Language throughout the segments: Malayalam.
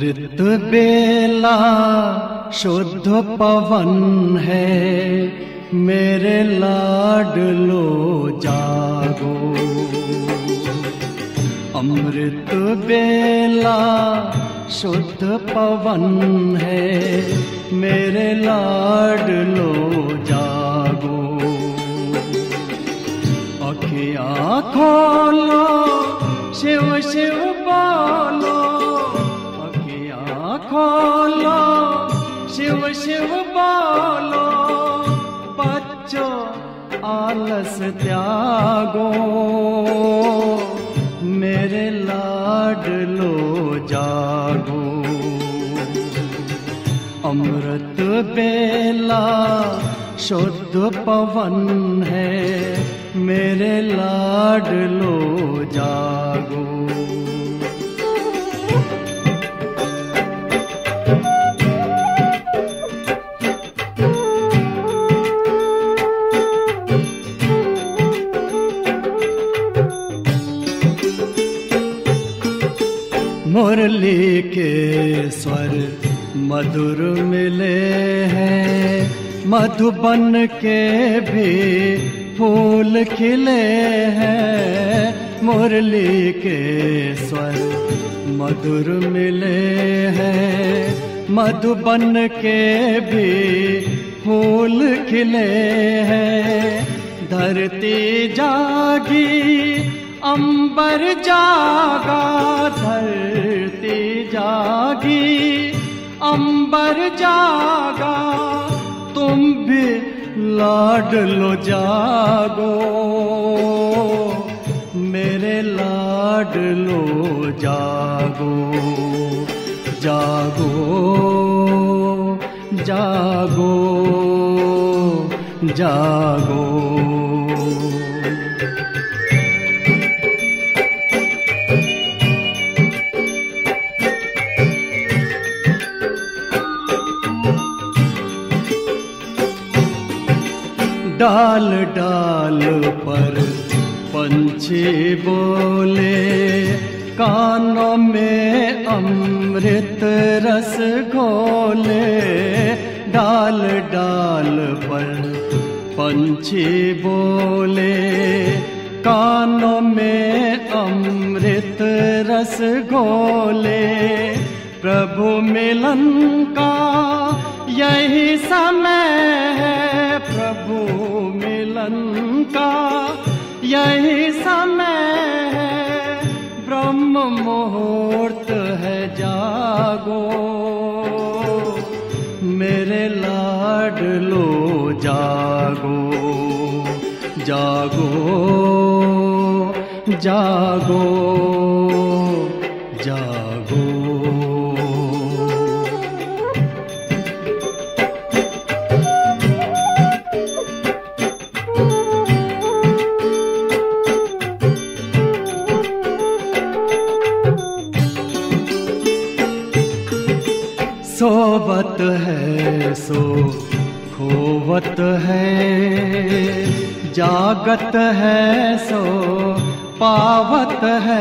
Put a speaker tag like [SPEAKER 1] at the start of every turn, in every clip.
[SPEAKER 1] अमृत बेला शुद्ध पवन है, मेरे लाडलो जागो। अमृत बेला शुद्ध पवन है, मेरे लाडलो जागो। अखियाँ खोलो शिव शिव बोलो, अखियाँ खोलो शिव शिव बोलो। बच्चों आलस त्यागो, मेरे लाडलो जागो। अमृत बेला शुद्ध पवन है, मेरे लाडलो जागो। मुरली के स्वर मधुर मिले हैं, मधुबन के भी फूल खिले हैं। मुरली के स्वर मधुर मिले हैं, मधुबन के भी फूल खिले हैं। धरती जागी अंबर जागा, धरती जागी अंबर जागा। तुम भी लाडलो जागो, मेरे लाडलो जागो। जागो जागो जागो। डाल डाल पर पंछी बोले, कानों में अमृत रस घोले। डाल डाल पर पंछी बोले, कानों में अमृत रस घोले। प्रभु मिलन का यही समय है, प्रभु मिलन का यही समय है। ब्रह्म मुहूर्त है जागो, मेरे लाडलो जागो। जागो जागो जागो। सोवत है सो खोवत है, जागत है सो पावत है।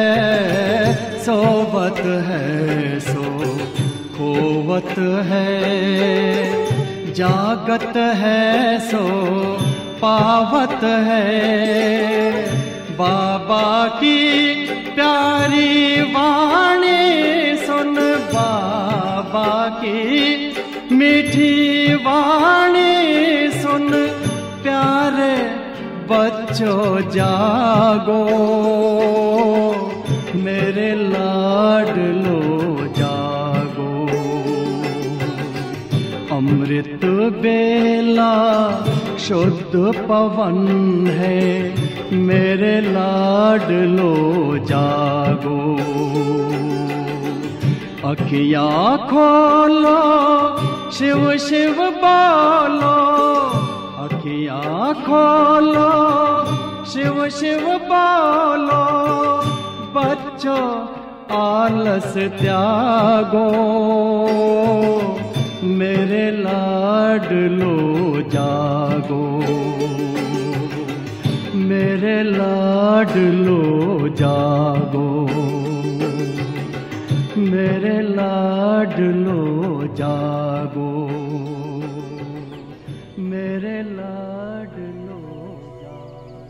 [SPEAKER 1] सोवत है सो खोवत है, जागत है सो पावत है। बाबा की प्यारी वाणी सुन, बाबा की मीठी वाणी सुन। प्यारे बच्चों जागो, मेरे लाडलो जागो। अमृत बेला शुद्ध पवन है, मेरे लाडलो जागो। अखियाँ खोलो शिव शिव बोलो, अखियाँ खोलो शिव शिव बोलो। बच्चों आलस त्यागो, मेरे लाडलो जागो। मेरे लाडलो जागो। मेरे लाडलो जागो, मेरे लाडलो जागो।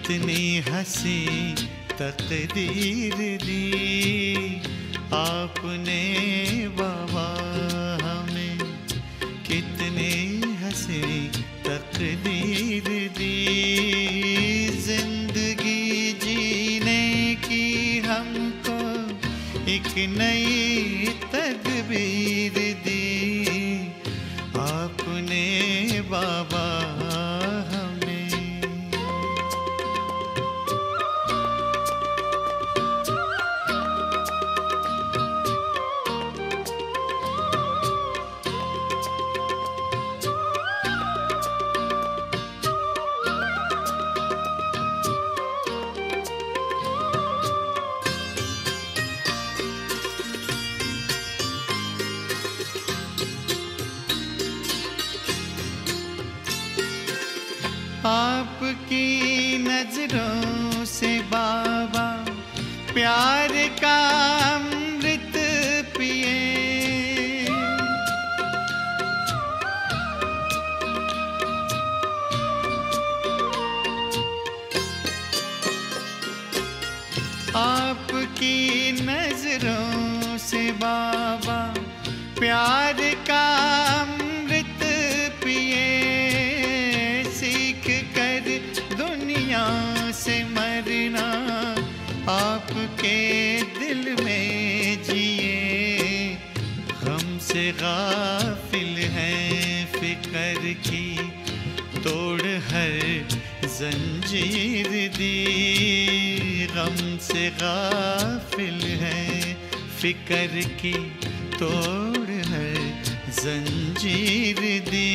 [SPEAKER 2] कितनी हंसी तकदीर दी आपने बाबा हमें, कितनी हंसी तकदीर दी। जिंदगी जीने की हमको एक नई तदबीर दी आपने बाबा हमें। आपकी नजरों से बाबा प्यार का अमृत पिए, आपकी नजरों से बाबा प्यार का अमृत पिए। सीख कर दुनिया से मरना आपके दिल में जिए। गम से गाफिल हैं फिक्र की तोड़ हर जंजीर दी। गम से गाफिल हैं फिक्र की तोड़ हर जंजीर दी।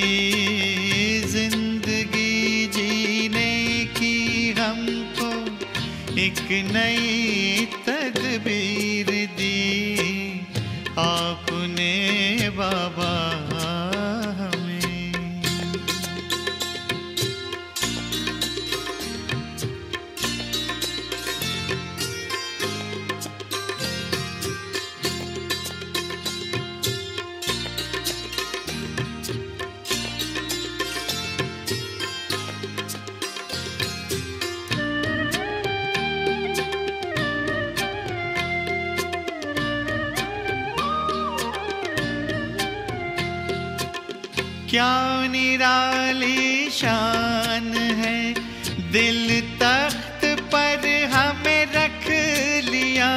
[SPEAKER 2] जिंदगी जीने की हमको एक नई तदबीर दी आपने बाबा हमें। क्या निराली शान है, दिल तख्त पर हमें रख लिया।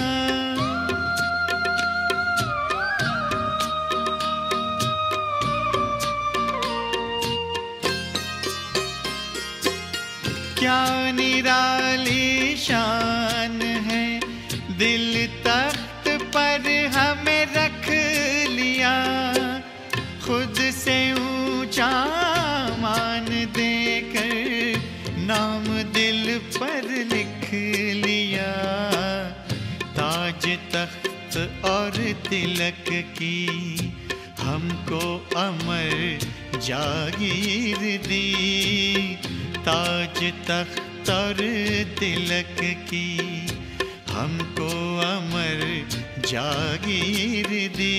[SPEAKER 2] क्या निराली शान है, दिल तख्त पर हमें रख लिया। खुद से ऊंचा मान देकर नाम दिल पर लिख लिया। ताज तख्त और तिलक की हमको अमर जागीर दी। ताज तख्त और तिलक की हमको अमर जागीर दी।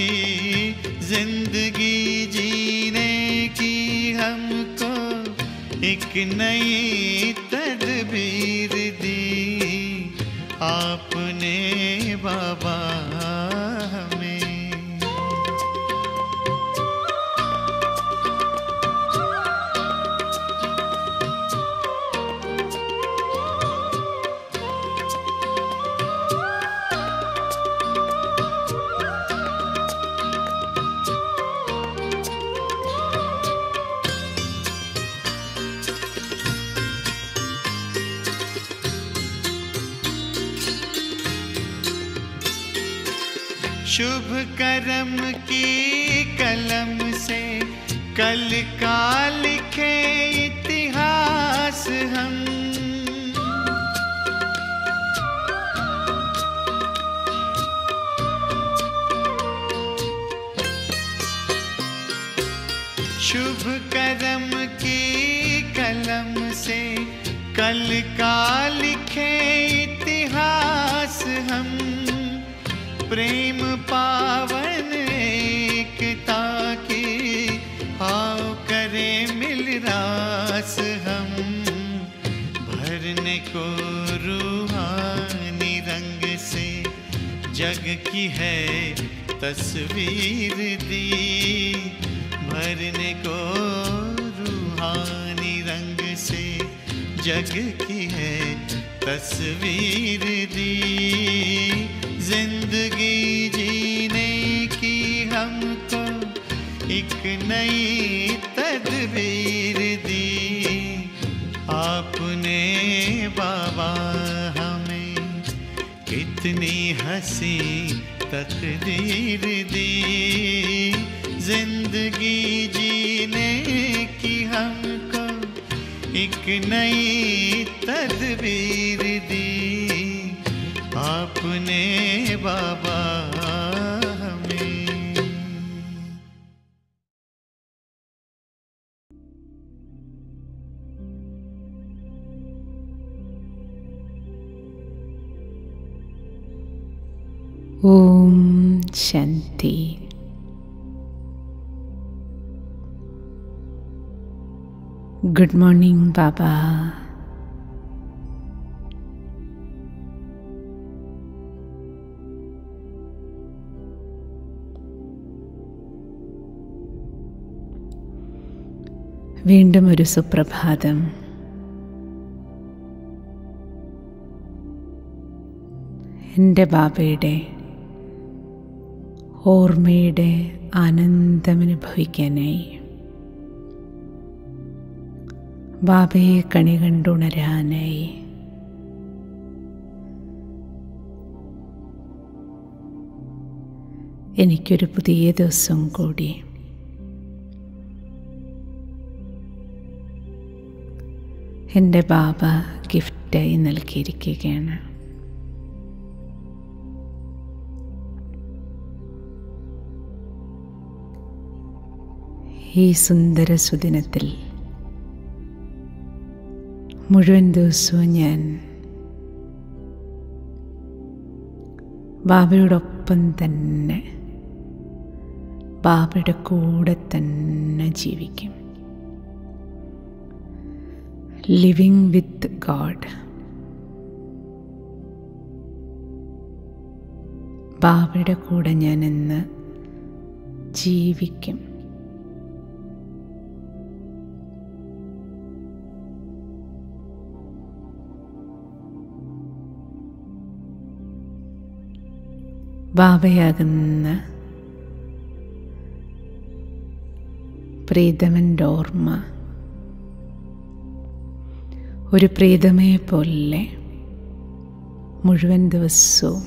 [SPEAKER 2] जिंदगी जीने की हमको एक नई तदबीर दी आपने बाबा हमें। शुभ करम की कलम से कल का लिखे इतिहास हम। शुभ करम की कलम से कल का लिखे इतिहास हम। प्रेम पावन एकता की आओ करे मिल रास हम। को रूहानी रंग से जग की है तस्वीर दी, भरने को रूहानी रंग से जग की है तस्वीर दी। जिंदगी जीने की हमको एक नई तदबीर दी, आपने बाबा हमें कितनी हंसी तकदीर दी। जिंदगी जीने की हमको एक नई तदबीर दी, आपने बाबा
[SPEAKER 3] ओम शांति। गुड मॉर्निंग बाबा। വീണ്ടും ഒരു സുപ്രഭാതം. എൻ്റെ ബാബയുടെ ഓർമ്മയുടെ ആനന്ദമനുഭവിക്കാനായി, ബാബയെ കണി കണ്ടുണരാനായി എനിക്കൊരു പുതിയ ദിവസം കൂടി എൻ്റെ ബാബ ഗിഫ്റ്റായി നൽകിയിരിക്കുകയാണ്. ഈ സുന്ദര സുദിനത്തിൽ മുഴുവൻ ദിവസവും ഞാൻ ബാബയോടൊപ്പം തന്നെ, ബാബയുടെ കൂടെ തന്നെ ജീവിക്കും. Living with God. ബാബയുടെ കൂടെ ഞാൻ ഇന്ന് ജീവിക്കും. ബാബയാകുന്ന പ്രീതമൻ്റെ ഓർമ്മ ഒരു പ്രീതമയെ പോലെ മുഴുവൻ ദിവസവും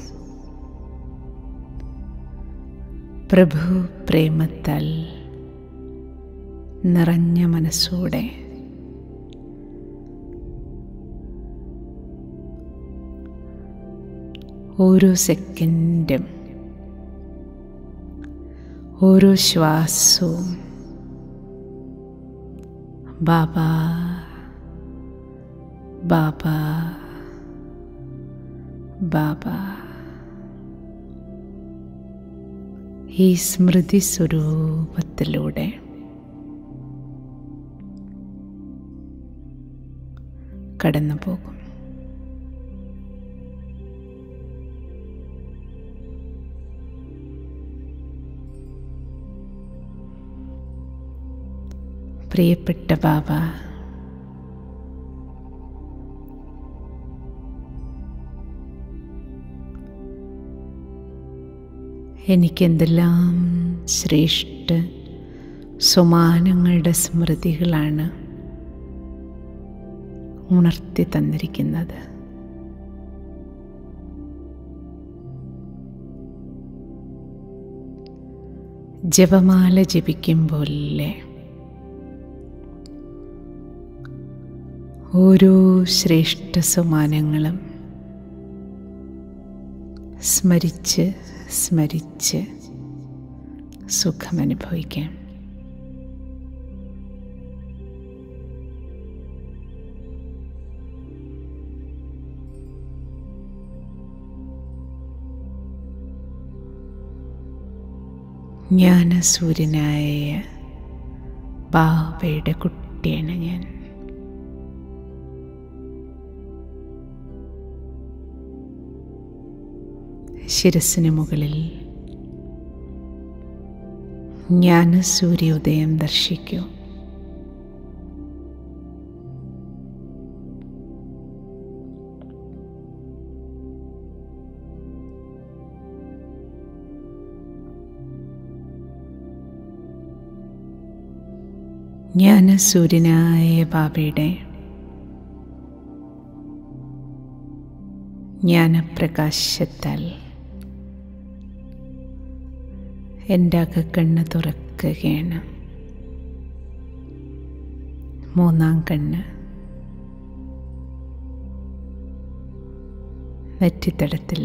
[SPEAKER 3] പ്രഭു പ്രേമത്താൽ നിറഞ്ഞ മനസ്സോടെ ഓരോ സെക്കൻഡും, ഓരോ ശ്വാസവും ബാബ ബാബ ബാബ ഈ സ്മൃതി സ്വരൂപത്തിലൂടെ കടന്നു പോകും. പ്രിയപ്പെട്ട ബാബ, എനിക്കെന്തെല്ലാം ശ്രേഷ്ഠ സമാനങ്ങളുടെ സ്മൃതികളാണ് ഉണർത്തി തന്നിരിക്കുന്നത്. ജപമാല ജപിക്കുമ്പോലെ ഓരോ ശ്രേഷ്ഠ സമാനങ്ങളും സ്മരിച്ച് സ്മരിച്ച് സുഖമനുഭവിക്കാം. ജ്ഞാനസൂര്യനായ ബാബയുടെ കുട്ടിയാണ് ഞാൻ. ശിരസിന് മുകളിൽ ജ്ഞാനസൂര്യോദയം ദർശിക്കൂ. ജ്ഞാനസൂര്യനായ ബാബയുടെ ജ്ഞാനപ്രകാശത്താൽ എൻ്റെ അകക്കണ്ണ് തുറക്കുകയാണ്. മൂന്നാം കണ്ണ് നെറ്റിത്തടത്തിൽ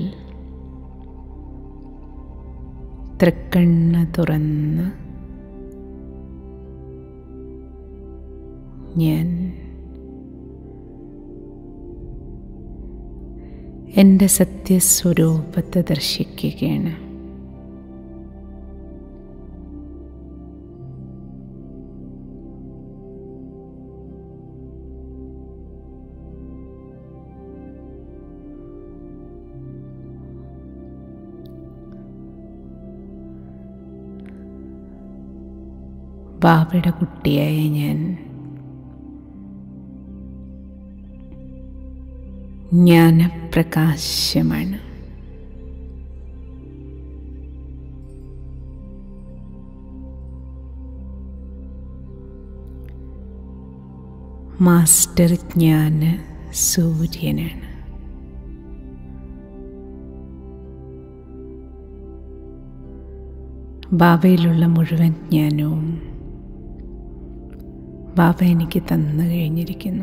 [SPEAKER 3] തൃക്കണ്ണ് തുറന്ന് ഞാൻ എൻ്റെ സത്യസ്വരൂപത്തെ ദർശിക്കുകയാണ്. ബാബയുടെ കുട്ടിയായ ഞാൻ ജ്ഞാനപ്രകാശമാണ്. മാസ്റ്റർ ജ്ഞാന സൂര്യനാണ്. ബാബയിലുള്ള മുഴുവൻ ജ്ഞാനവും ബാബ എനിക്ക് തന്നു കഴിഞ്ഞിരിക്കുന്നു.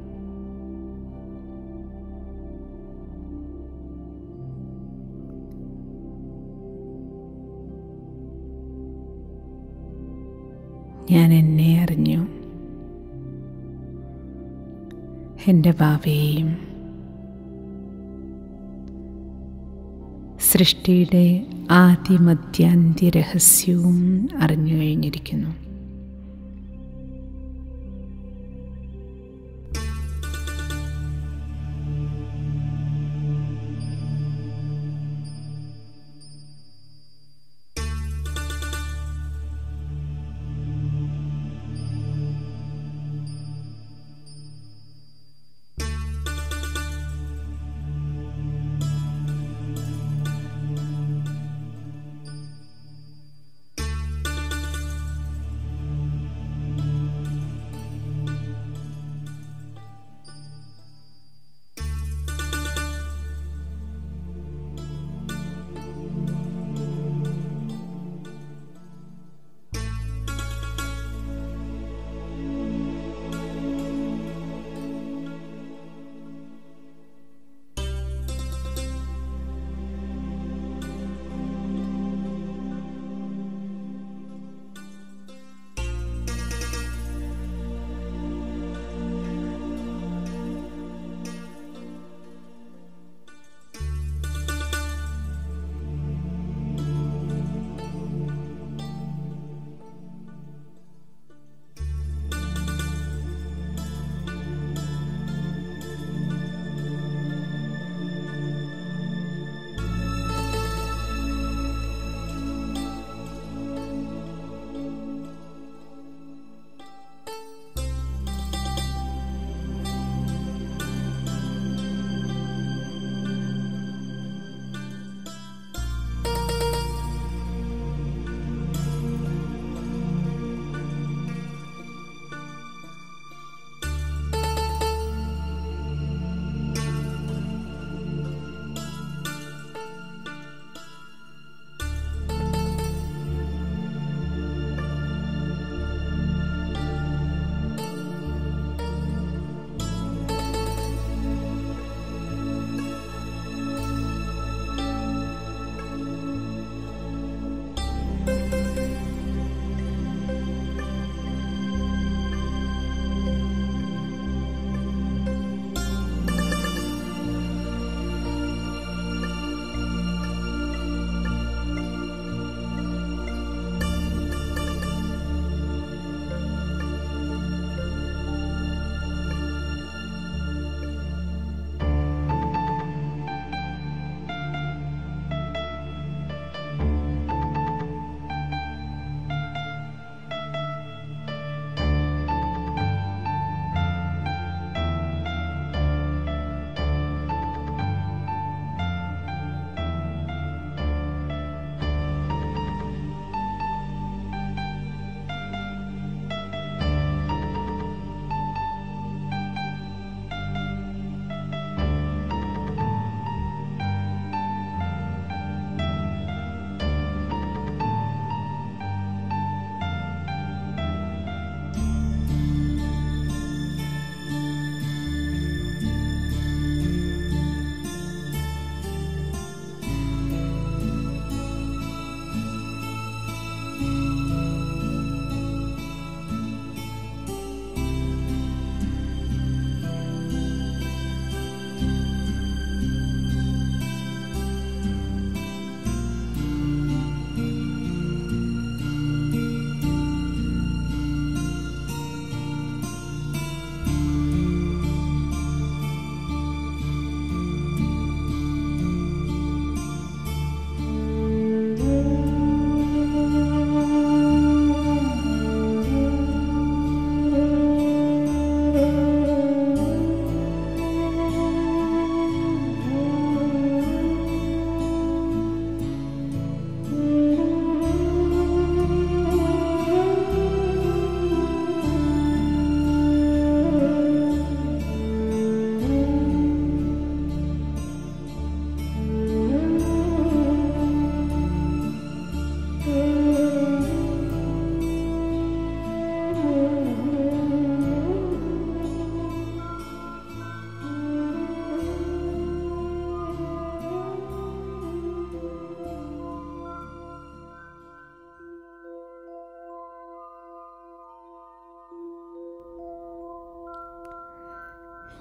[SPEAKER 3] ഞാൻ എന്നെ അറിഞ്ഞു, എൻ്റെ ബാബയെയും സൃഷ്ടിയുടെ ആദിമധ്യാന്ത്യ രഹസ്യവും അറിഞ്ഞു കഴിഞ്ഞിരിക്കുന്നു.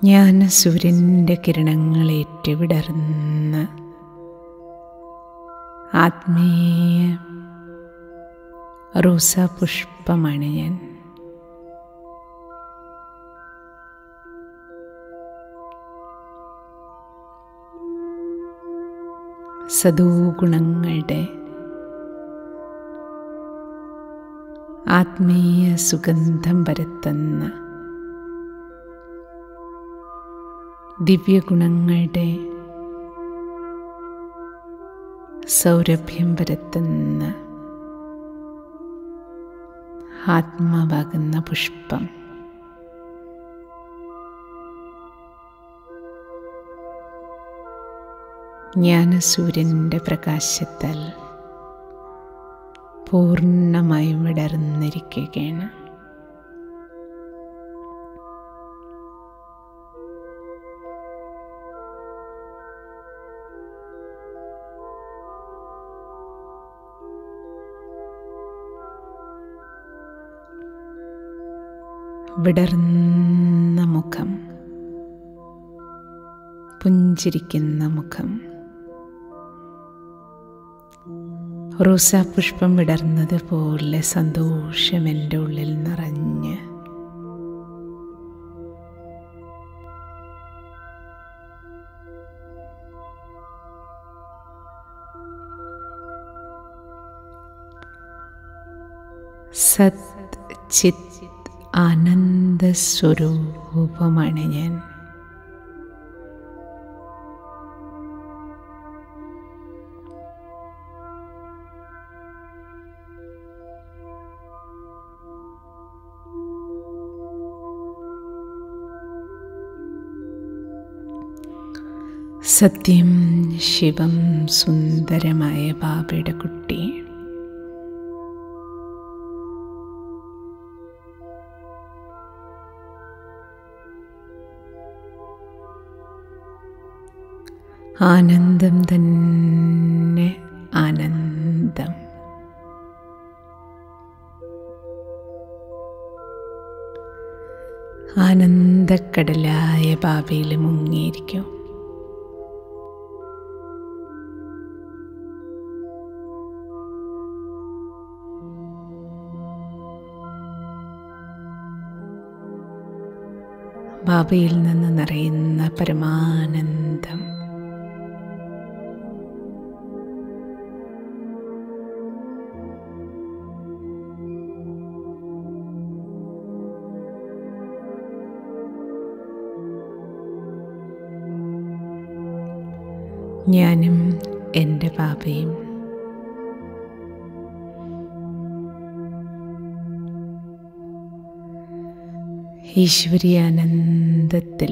[SPEAKER 3] ജ്ഞാനസൂര്യൻ്റെ കിരണങ്ങളേറ്റ് വിടർന്ന് ആത്മീയ റോസാപുഷ്പമാണ് ഞാൻ. സദോഗുണങ്ങളുടെ ആത്മീയ സുഗന്ധം പരത്തുന്ന, ദിവ്യഗുണങ്ങളുടെ സൗരഭ്യം പരത്തുന്ന ആത്മാവാകുന്ന പുഷ്പം. ജ്ഞാനസൂര്യൻ്റെ പ്രകാശത്താൽ പൂർണ്ണമായും വിടർന്നിരിക്കുകയാണ്. വിടർന്ന മുഖം, പുഞ്ചിരിക്കുന്ന മുഖം. റോസാപുഷ്പം വിടർന്നതുപോലെ സന്തോഷം എൻ്റെ ഉള്ളിൽ നിറഞ്ഞ് സത് ചിത് ആനന്ദസ്വരൂപമാണ് ഞാൻ. സത്യം, ശിവം, സുന്ദരമായ ബാബയുടെ കുട്ടി. ആനന്ദം തന്നെ ആനന്ദം. ആനന്ദക്കടലായ ബാബയിൽ മുങ്ങിയിരിക്കും. ബാബയിൽ നിന്ന് നിറയുന്ന പരമാനന്ദം. ഞാനും എൻ്റെ ബാബയും ഈശ്വരീയാനന്ദത്തിൽ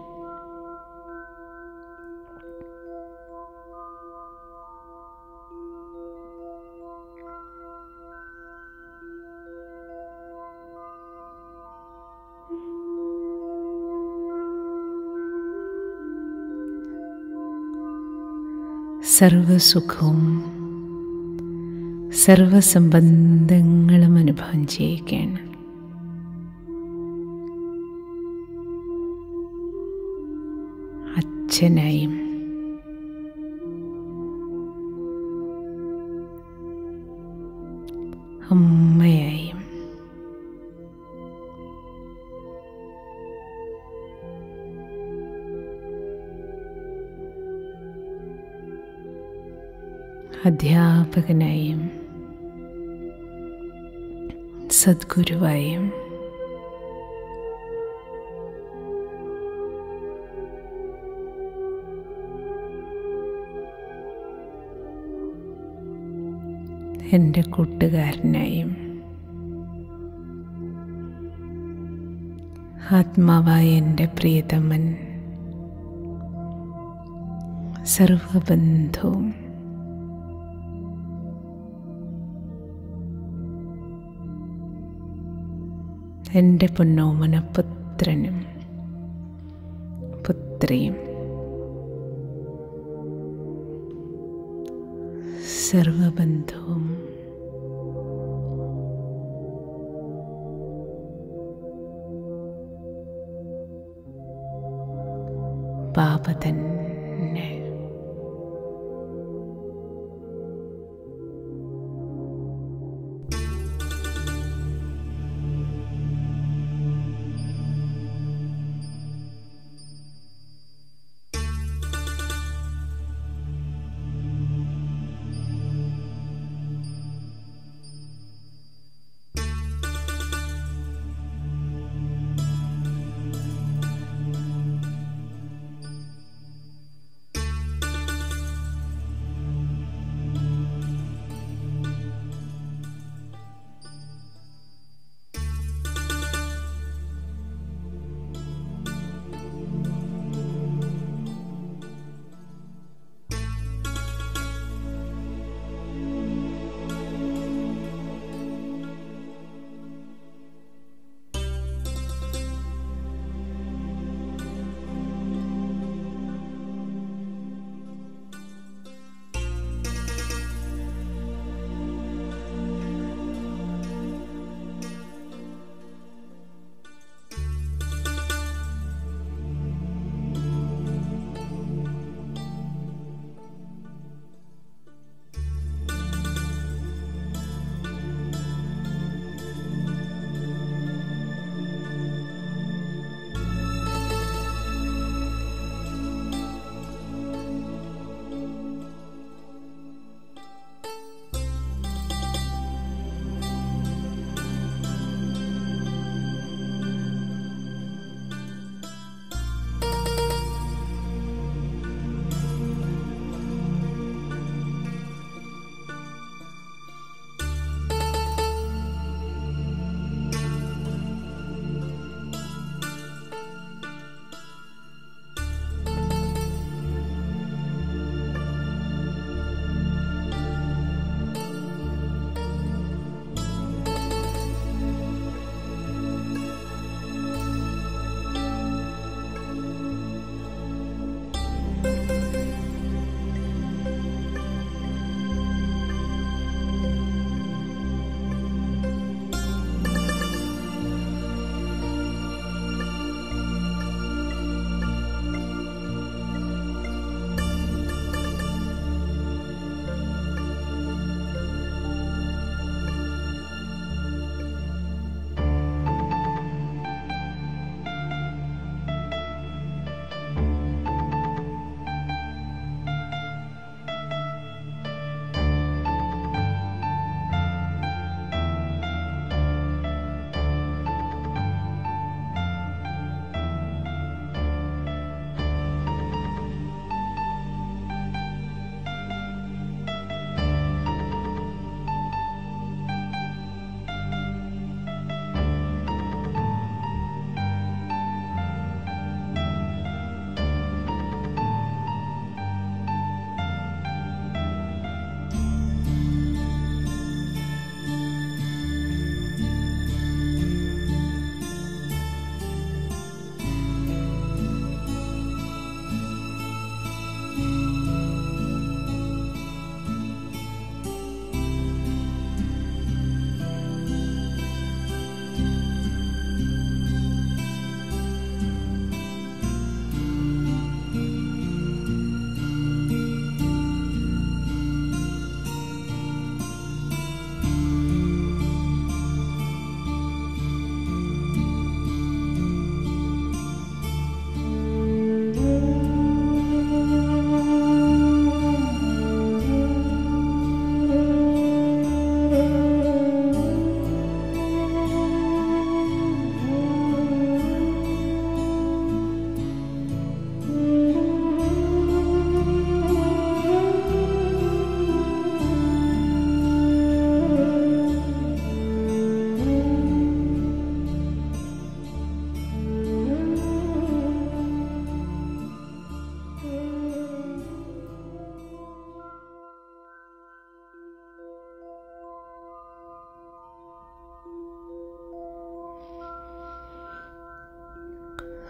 [SPEAKER 3] സർവസുഖവും സർവസംബന്ധങ്ങളും അനുഭവം ചെയ്യുകയാണ്. അച്ഛനായും അമ്മയായും അധ്യാപകനായും സദ്ഗുരുവായും എൻ്റെ കൂട്ടുകാരനായും ആത്മാവായ എൻ്റെ പ്രിയതമൻ സർവബന്ധവും എൻ്റെ പൊന്നോമന പുത്രനും പുത്രിയും സർവബന്ധവും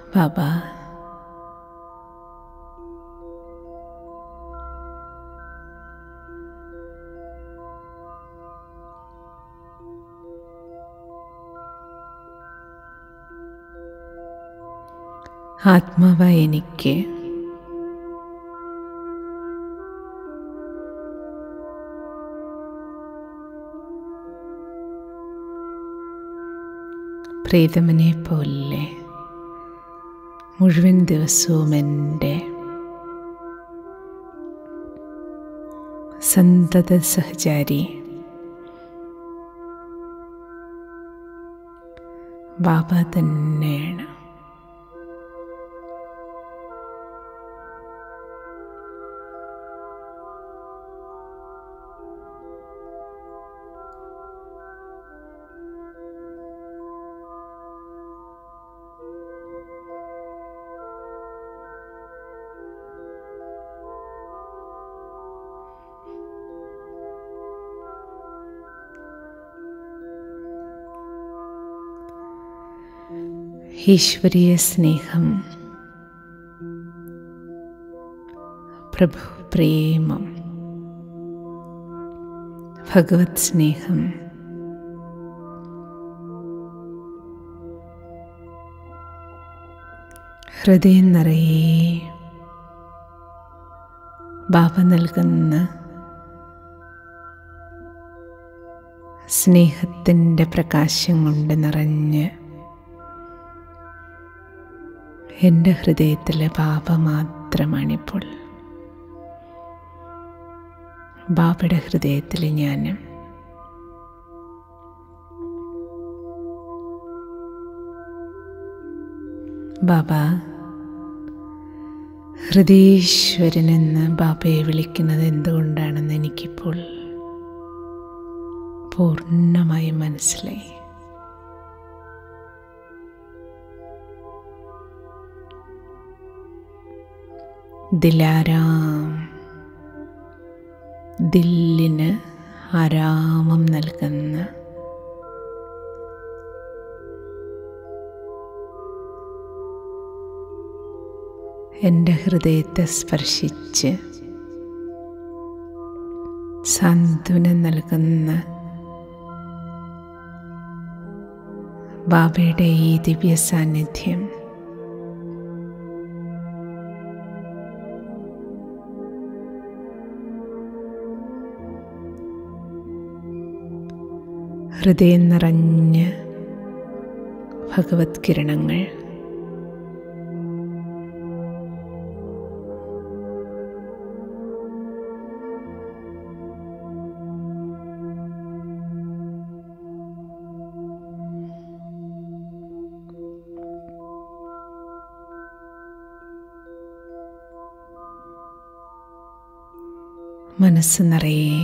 [SPEAKER 3] ബാബ, ആത്മാവായ എനിക്ക് പ്രീതമനെ പോലെ മുഴുവൻ ദിവസവും എൻ്റെ സന്തത സഹചാരി ബാബ തന്നെയാണ്. ഈശ്വരീയ സ്നേഹം, പ്രഭു പ്രേമം, ഭഗവത് സ്നേഹം, ഹൃദയം നിറയെ ബാബ നൽകുന്ന സ്നേഹത്തിൻ്റെ പ്രകാശം കൊണ്ട് നിറഞ്ഞ് എൻ്റെ ഹൃദയത്തിൽ ബാബ മാത്രമാണിപ്പോൾ. ബാബയുടെ ഹൃദയത്തിൽ ഞാൻ. ബാബ ഹൃദയേശ്വരനെന്ന് ബാബയെ വിളിക്കുന്നത് എന്തുകൊണ്ടാണെന്ന് എനിക്കിപ്പോൾ പൂർണ്ണമായും മനസ്സിലായി. ദിലാരാം, ദില്ലിന് ആരാമം നൽകുന്ന എൻ്റെ ഹൃദയത്തെ സ്പർശിച്ച് സാന്ത്വനം നൽകുന്ന ബാബയുടെ ഈ ദിവ്യ സാന്നിധ്യം ഹൃദയം നിറഞ്ഞ ഭഗവത് കിരണങ്ങൾ മനസ്സ് നിറയെ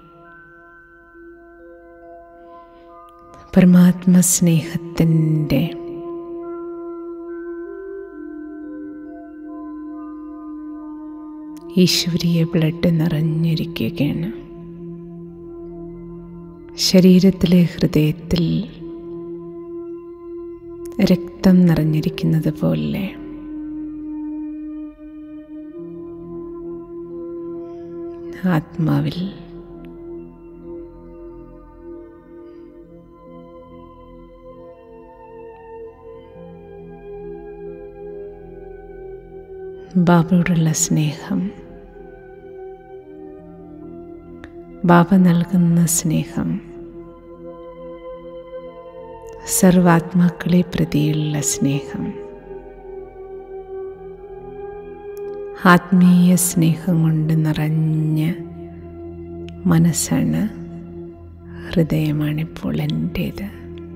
[SPEAKER 3] പരമാത്മസ്നേഹത്തിൻ്റെ ഈശ്വരീയ ബ്ലഡ് നിറഞ്ഞിരിക്കുകയാണ്. ശരീരത്തിലെ ഹൃദയത്തിൽ രക്തം നിറഞ്ഞിരിക്കുന്നത് പോലെ ആത്മാവിൽ ബാബയോടുള്ള സ്നേഹം, ബാബ നൽകുന്ന സ്നേഹം, സർവാത്മാക്കളെ പ്രതിയുള്ള സ്നേഹം, ആത്മീയ സ്നേഹം കൊണ്ട് നിറഞ്ഞ മനസ്സാണ്, ഹൃദയമാണിപ്പോൾ എൻ്റേത്.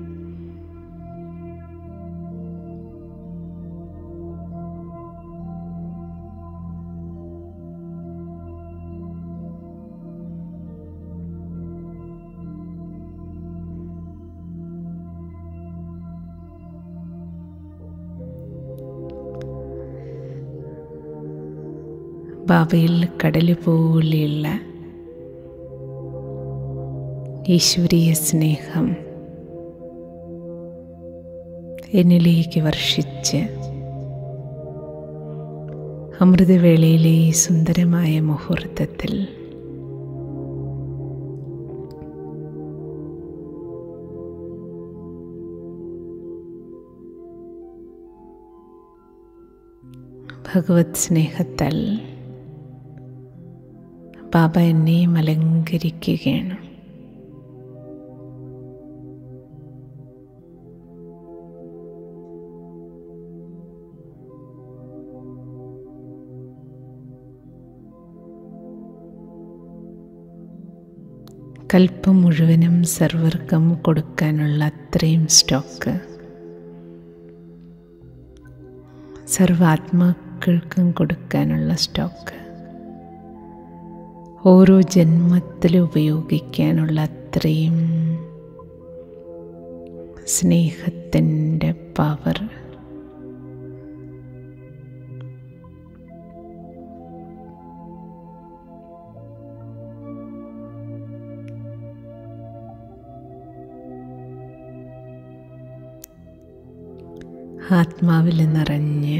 [SPEAKER 3] ബാബയിൽ കടൽ പോലെയുള്ള ഈശ്വരീയ സ്നേഹം എന്നിലേക്ക് വർഷിച്ച് അമൃതവേളയിലെ ഈ സുന്ദരമായ മുഹൂർത്തത്തിൽ ഭഗവത് സ്നേഹത്താൽ ബാബ എന്നെയും അലങ്കരിക്കുകയാണ്. കൽപ്പം മുഴുവനും സർവർക്കും കൊടുക്കാനുള്ള അത്രയും സ്റ്റോക്ക് സർവാത്മാക്കൾക്കും കൊടുക്കാനുള്ള സ്റ്റോക്ക് ഓരോ ജന്മത്തിലും ഉപയോഗിക്കാനുള്ള അത്രയും സ്നേഹത്തിൻ്റെ പവർ ആത്മാവിൽ നിറഞ്ഞ്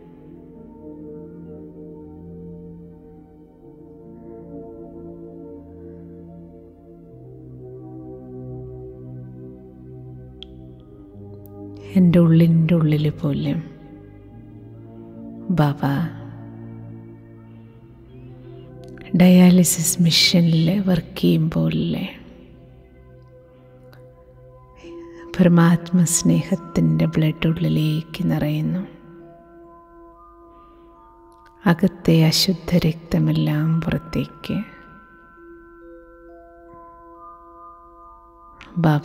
[SPEAKER 3] എൻ്റെ ഉള്ളിൻ്റെ ഉള്ളിൽ പോലും ബാബ ഡയാലിസിസ് മിഷനിൽ വർക്ക് ചെയ്യുമ്പോഴല്ലേ പരമാത്മസ്നേഹത്തിൻ്റെ ബ്ലഡ് ഉള്ളിലേക്ക് നിറയുന്നു. അകത്തെ അശുദ്ധ രക്തമെല്ലാം പുറത്തേക്ക് ബാബ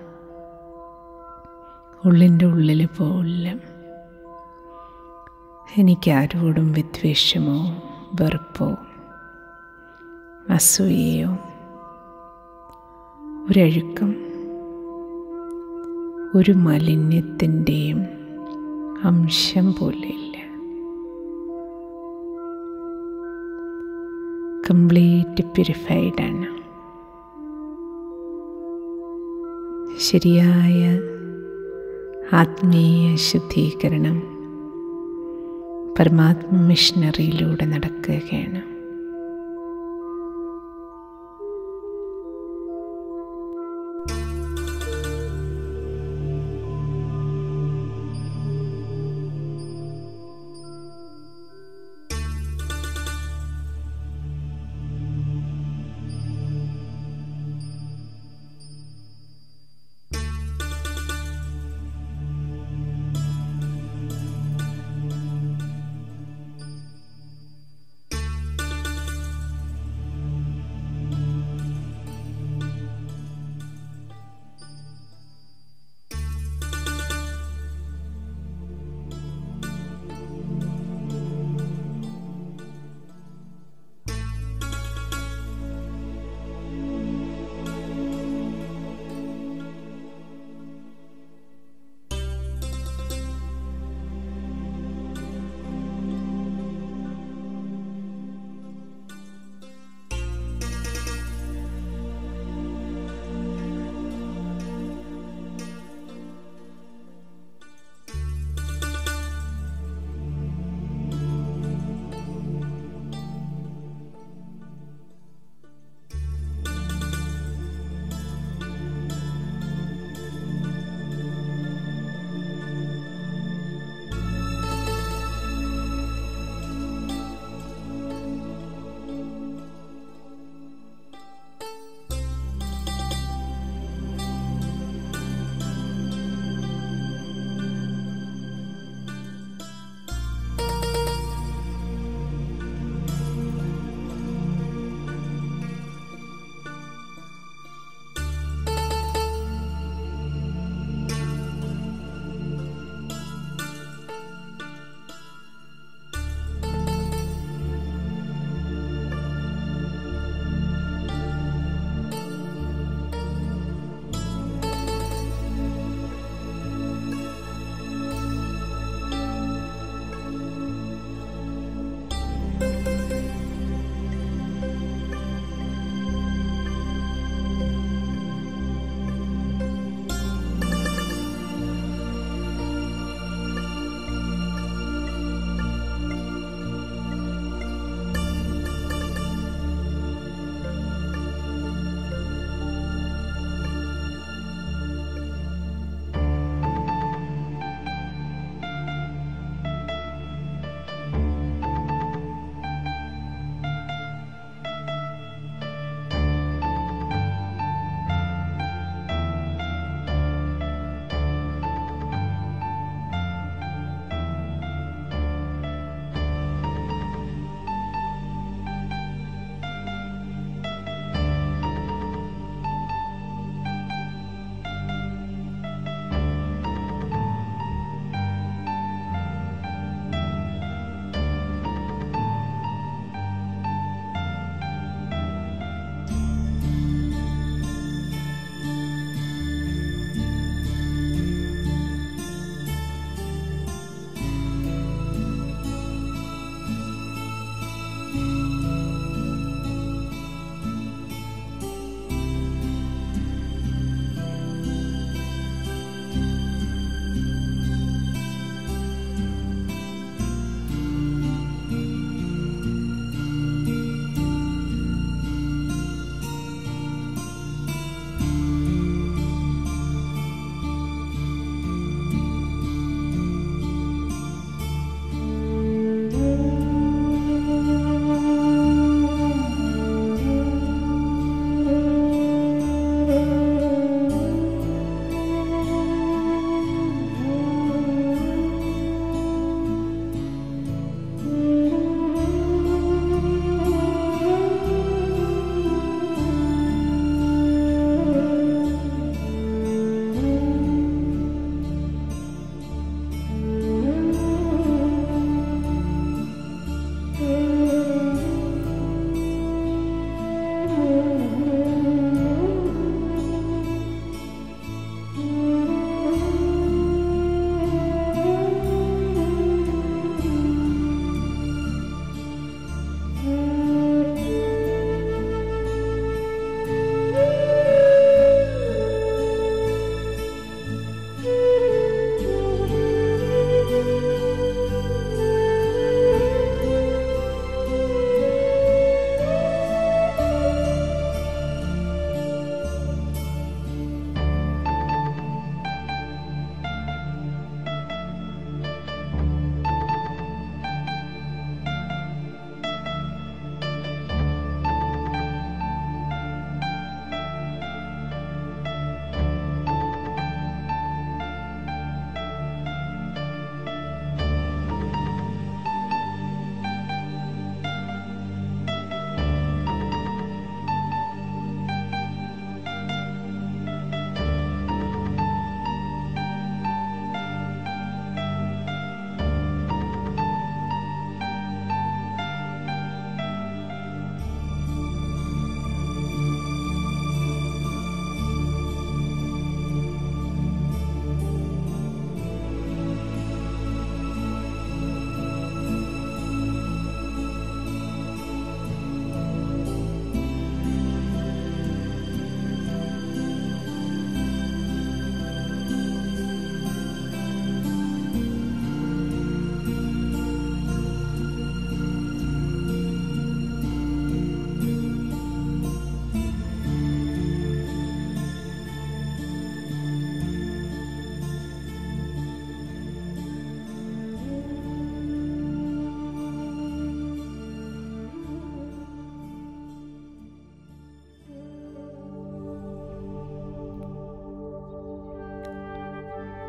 [SPEAKER 3] ഉള്ളിൻ്റെ ഉള്ളിൽ പോലും എനിക്കാരോടും വിദ്വേഷമോ വെറുപ്പോ അസൂയയോ ഒരഴുക്കും ഒരു മാലിന്യത്തിൻ്റെയും അംശം പോലെയില്ല. കംപ്ലീറ്റ് പ്യൂരിഫൈഡാണ്. ശരിയായ ആത്മീയ ശുദ്ധീകരണം പരമാത്മ മിഷനറിയിലൂടെ നടക്കുകയാണ്.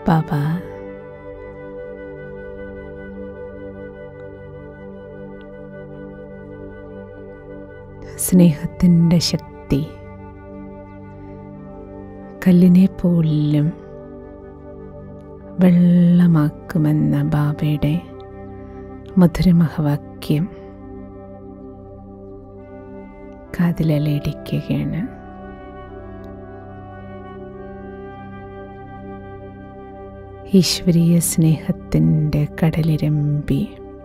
[SPEAKER 3] ബാബ സ്നേഹത്തിൻ്റെ ശക്തി കല്ലിനെ പോലും വെള്ളമാക്കുമെന്ന ബാബയുടെ മധുരമഹവാക്യം കാതിലലയിടിക്കുകയാണ്. ഈശ്വരീയ സ്നേഹത്തിൻ്റെ കടലിരമ്പി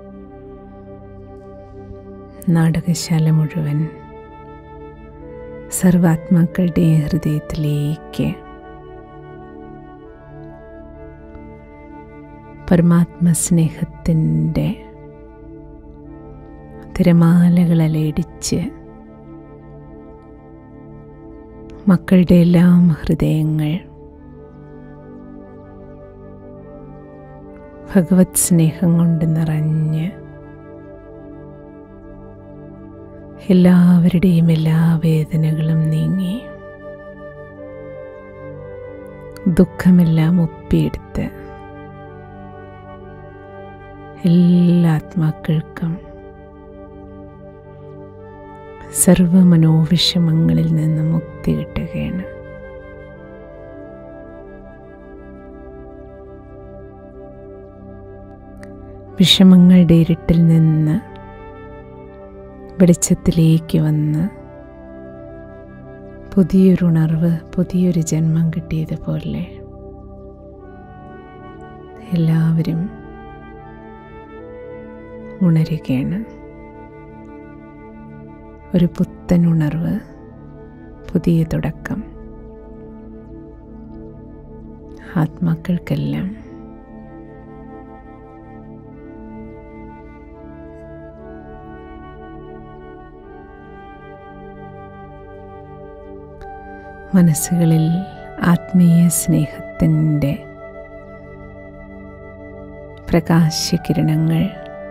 [SPEAKER 3] നാടകശാല മുഴുവൻ സർവാത്മാക്കളുടെ ഹൃദയത്തിലേക്ക് പരമാത്മസ്നേഹത്തിൻ്റെ തിരമാലകളലയിടിച്ച് മക്കളുടെ എല്ലാം ഹൃദയങ്ങൾ ഭഗവത് സ്നേഹം കൊണ്ട് നിറഞ്ഞ് എല്ലാവരുടെയും എല്ലാ വേദനകളും നീങ്ങി ദുഃഖമെല്ലാം ഒപ്പിയെടുത്ത് എല്ലാ ആത്മാക്കൾക്കും സർവമനോവിഷമങ്ങളിൽ നിന്ന് മുക്തി കിട്ടുകയാണ്. വിഷമങ്ങളുടെ ഇരുട്ടിൽ നിന്ന് വെളിച്ചത്തിലേക്ക് വന്ന് പുതിയൊരുണർവ്, പുതിയൊരു ജന്മം കിട്ടിയതുപോലെ എല്ലാവരും ഉണരുകയാണ്. ഒരു പുത്തൻ ഉണർവ്, പുതിയ തുടക്കം ആത്മാക്കൾക്കെല്ലാം. മനസ്സുകളിൽ ആത്മീയ സ്നേഹത്തിൻ്റെ പ്രകാശകിരണങ്ങൾ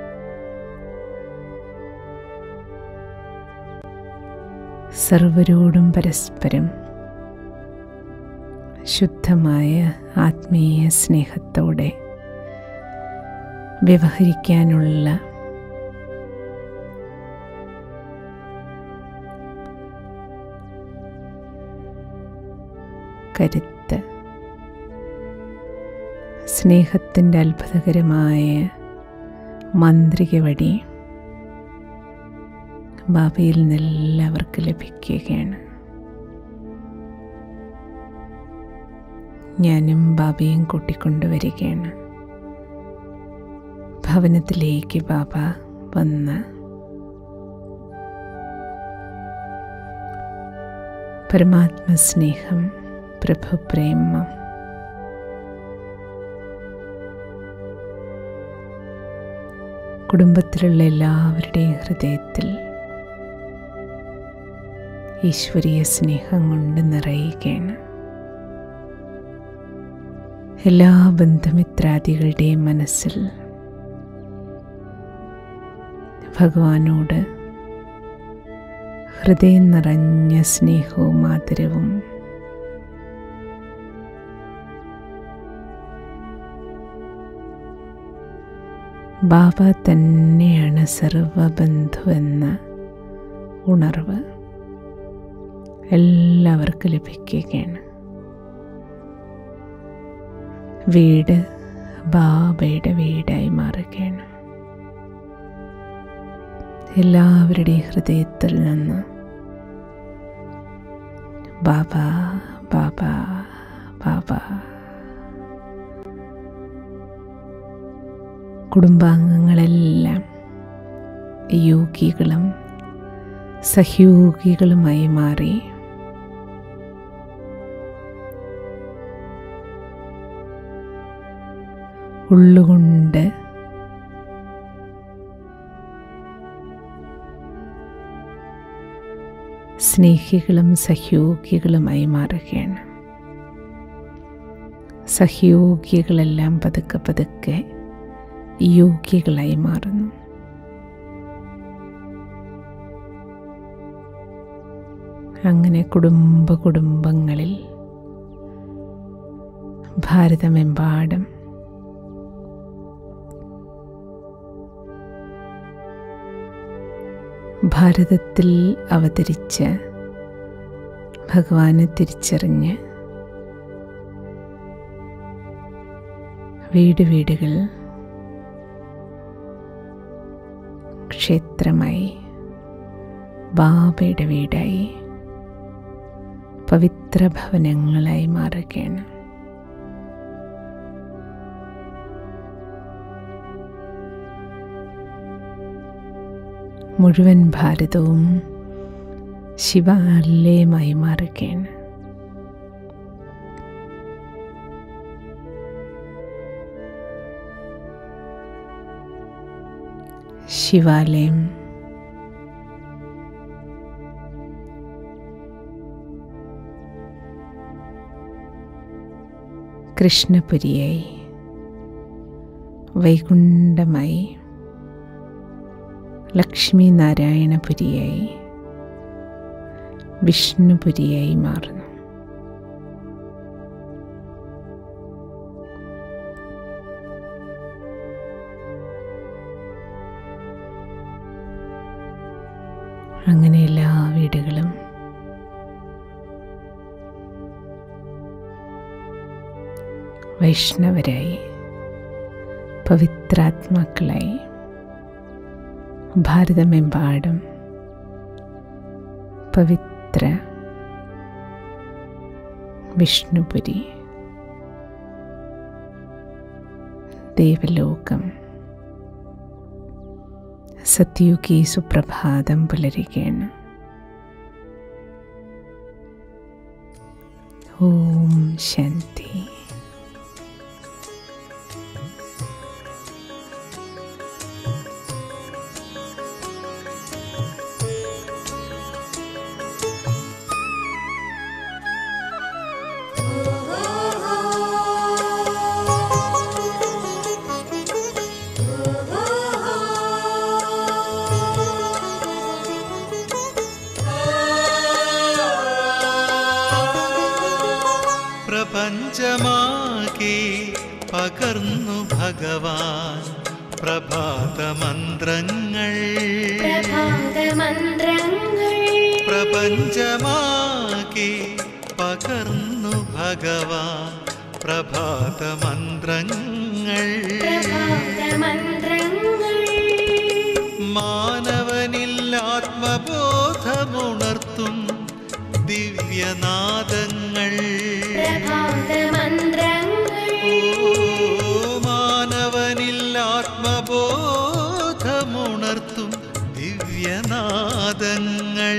[SPEAKER 3] സർവരോടും പരസ്പരം ശുദ്ധമായ ആത്മീയ സ്നേഹത്തോടെ വ്യവഹരിക്കാനുള്ള കരുത്ത്, സ്നേഹത്തിൻ്റെ അത്ഭുതകരമായ മാന്ത്രിക വഴി ബാബയിൽ നിന്നെല്ലാവർക്കും ലഭിക്കുകയാണ്. ഞാനും ബാബയും കൂട്ടിക്കൊണ്ടുവരികയാണ്. ഭവനത്തിലേക്ക് ബാബ വന്ന് പരമാത്മസ്നേഹം, പ്രഭുപ്രേമം, കുടുംബത്തിലുള്ള എല്ലാവരുടെയും ഹൃദയത്തിൽ ഈശ്വരീയ സ്നേഹം കൊണ്ട് നിറയുകയാണ്. എല്ലാ ബന്ധുമിത്രാദികളുടെയും മനസ്സിൽ ഭഗവാനോട് ഹൃദയം നിറഞ്ഞ സ്നേഹവും ആദരവും ബാബ തന്നെയാണ് സർവബന്ധു എന്ന ഉണർവ് എല്ലാവർക്കും ലഭിക്കുകയാണ്. വീട് ബാബയുടെ വീടായി മാറുകയാണ്. എല്ലാവരുടെയും ഹൃദയത്തിൽ നിന്ന് ബാബ ബാബ ബാബ. കുടുംബാംഗങ്ങളെല്ലാം യോഗികളും സഹയോഗികളുമായി മാറി ഉള്ളുകൊണ്ട് സ്നേഹികളും സഹയോഗികളുമായി മാറുകയാണ്. സഹയോഗികളെല്ലാം പതുക്കെ പതുക്കെ യോഗികളായി മാറുന്നു. അങ്ങനെ കുടുംബങ്ങളിൽ ഭാരതമെമ്പാടും ഭാരതത്തിൽ അവതരിച്ച ഭഗവാനെ തിരിച്ചറിഞ്ഞ് വീട് വീടുകൾ ക്ഷേത്രമായി, ബാബയുടെ വീടായി, പവിത്ര ഭവനങ്ങളായി മാറുകയാണ്. മുഴുവൻ ഭാരതവും ശിവാലയമായി മാറുകയാണ്. ശിവാലയം കൃഷ്ണപുരിയായി, വൈകുണ്ഠമായി, ലക്ഷ്മി നാരായണപുരിയായി, വിഷ്ണുപുരിയായി മാറുന്നു. അങ്ങനെ എല്ലാ വീടുകളും വൈഷ്ണവരായി, പവിത്രാത്മാക്കളായി, ഭാരതമെമ്പാടും പവിത്ര വിഷ്ണുപുരി, ദേവലോകം, സത്യുഗി സുപ്രഭാതം പുലരുകയാണ്. ഓം ശാന്തി.
[SPEAKER 2] പ്രപഞ്ചമാകെ പകർന്നു ഭഗവാൻ പ്രഭാതമന്ത്രങ്ങൾ. പ്രപഞ്ചമാകെ പകർന്നു ഭഗവാൻ പ്രഭാതമന്ത്രങ്ങൾ. മാനവനിൽ ആത്മബോധമുണർത്തും ദിവ്യനാദങ്ങൾ. മാനവനിൽ ആത്മബോധമുണർത്തും ദിവ്യനാദങ്ങൾ.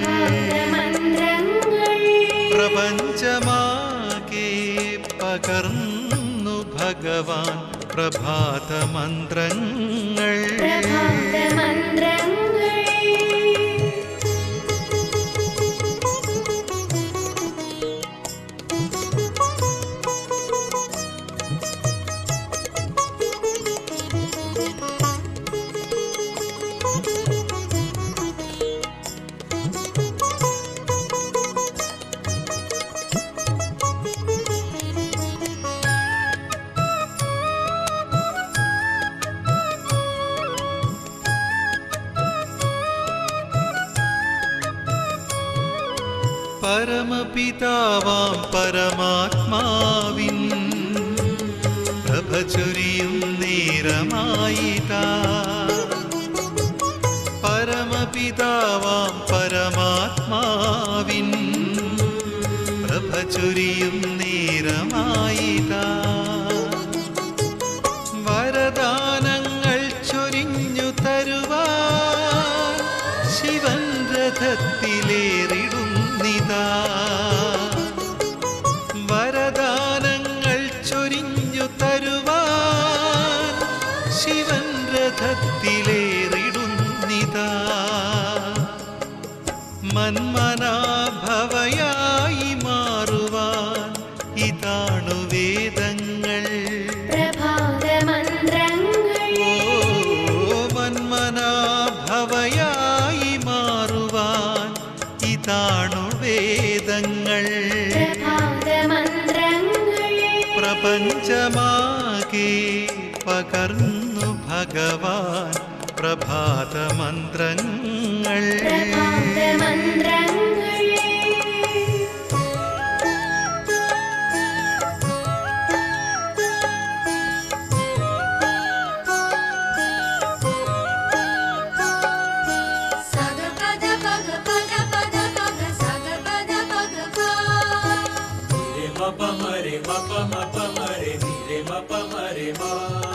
[SPEAKER 2] പ്രപഞ്ചമാകെ പകർന്നു ഭഗവാൻ പ്രഭാതമന്ത്രങ്ങൾ. പരമപിതാവാം പരമാത്മാവിൻ പ്രഭ ചൊരിയും നേരമായിതാ. പരമപിതാവാം പരമാത്മാവിൻ പ്രഭ ചൊരിയും നേരമായിതാ. വരദാനങ്ങൾ ചൊരിഞ്ഞു തരുവാൻ ശിവൻ രഥത്തിലേറിടുന്നിതാ. വരദാനങ്ങൾ ചൊരിഞ്ഞു തരുവാൻ ശിവൻ രഥത്തിലേറിടുന്നിതാ. മന്മനാഭവയായി മാറുവാൻ ഇതാണു വേദങ്ങൾ. മന്മനാഭവയായി മാറുവാൻ ഇതാണു വേദങ്ങൾ. പ്രപഞ്ചമാകെ പകർന്നു ഭഗവാൻ പ്രഭാതമന്ത്രങ്ങൾ.
[SPEAKER 4] Mare ma pa mare ma